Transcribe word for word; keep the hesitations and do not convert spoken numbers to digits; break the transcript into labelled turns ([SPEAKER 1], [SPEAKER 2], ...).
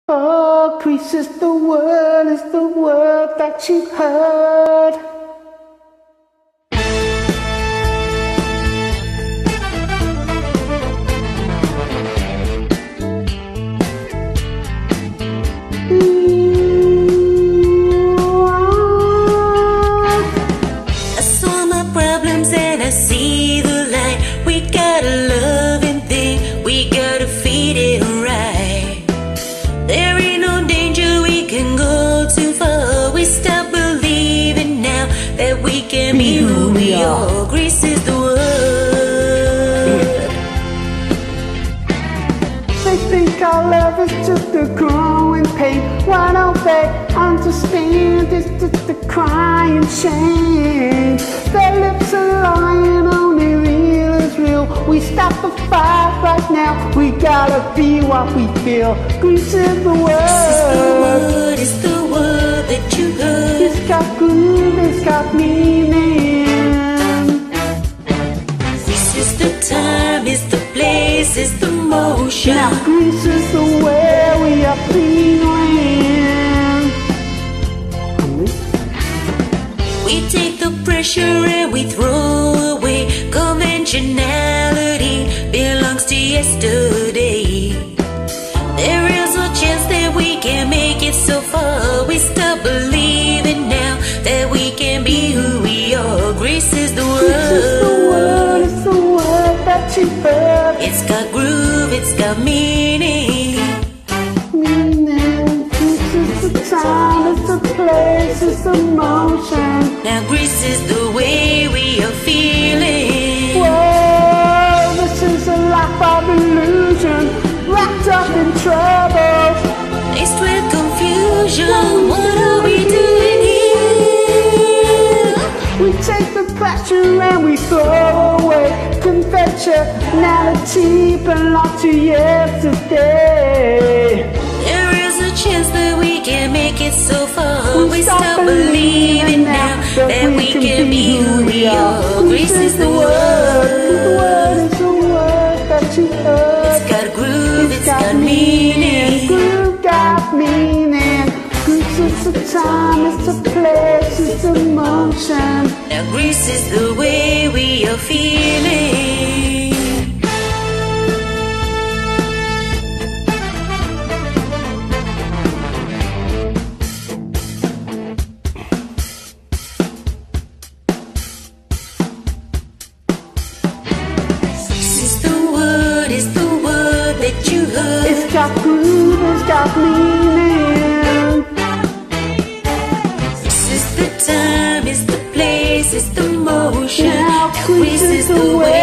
[SPEAKER 1] Oh, Greece is the word, is the word that you heard.
[SPEAKER 2] I saw my problems and I see the light. We gotta love and think, we gotta feed it right. There ain't no danger, we can go too far. We stop believing now that we can be who we are. Greece is the word.
[SPEAKER 1] They think our love is just a growing pain. Why don't they understand it's just a crying shame? Their lips are lying, only real is real. We stop the fight right now, we gotta be what we feel. Greece is the word,
[SPEAKER 2] It's the word that you heard.
[SPEAKER 1] it's got groove, it's got meaning.
[SPEAKER 2] This is the time, it's the place, it's the motion.
[SPEAKER 1] Now Greece is the way we are feeling.
[SPEAKER 2] We take the pressure and we throw away. Conventionality belongs to yesterday. There is a chance that we can make it so far. We stop believing now that we can be who we are. Greece is the
[SPEAKER 1] Greece is the
[SPEAKER 2] word.
[SPEAKER 1] word, it's the word that you heard.
[SPEAKER 2] It's got groove, it's got meaning.
[SPEAKER 1] Meaning, Greece is the time, it's the place, it's the motion.
[SPEAKER 2] Now Greece is the way we are feeling.
[SPEAKER 1] Whoa, this is a life of illusion, wrapped up in trouble.
[SPEAKER 2] Faced with confusion, what are we doing here?
[SPEAKER 1] We take the pressure and we throw away. Conventionality belongs to yesterday.
[SPEAKER 2] There is a chance that we can make it so far.
[SPEAKER 1] We
[SPEAKER 2] We
[SPEAKER 1] stop
[SPEAKER 2] stop believing now that we can be who we are. Greece is the
[SPEAKER 1] The
[SPEAKER 2] word.
[SPEAKER 1] word is the word that you heard.
[SPEAKER 2] It's got groove, it's got meaning.
[SPEAKER 1] Groove got meaning. Greece is the time, it's the place, it's the motion.
[SPEAKER 2] Now Greece is the way we are feeling. This is the word, it's the word that you heard.
[SPEAKER 1] It's got groove, it's got meaning.
[SPEAKER 2] This is the time, it's the place, it's the motion.
[SPEAKER 1] Now
[SPEAKER 2] Now Greece is the way